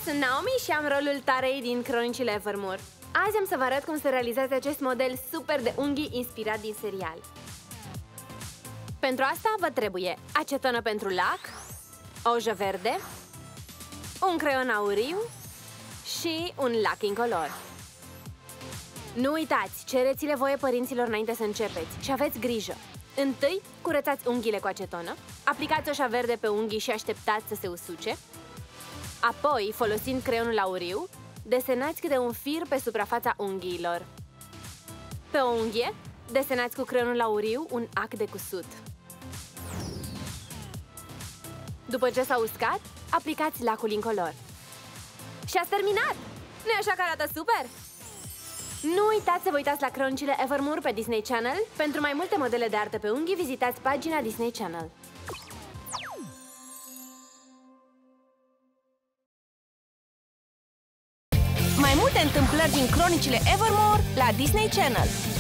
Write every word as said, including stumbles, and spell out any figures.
sunt Naomi și am rolul Tarei din Cronicile Evermore. Azi am să vă arăt cum să realizați acest model super de unghii inspirat din serial. Pentru asta vă trebuie acetonă pentru lac, ojă verde, un creion auriu și un lac incolor. Nu uitați, cereți-le voie părinților înainte să începeți și aveți grijă. Întâi, curățați unghiile cu acetonă, aplicați oșa verde pe unghii și așteptați să se usuce. Apoi, folosind creionul auriu, desenați câte un fir pe suprafața unghiilor. Pe o unghie, desenați cu creionul auriu un ac de cusut. După ce s-a uscat, aplicați lacul incolor. Și ați terminat! Nu-i așa că arată super? Nu uitați să vă uitați la Cronicile Evermore pe Disney Channel. Pentru mai multe modele de artă pe unghii, vizitați pagina Disney Channel. Mai multe întâmplări din Cronicile Evermore la Disney Channel.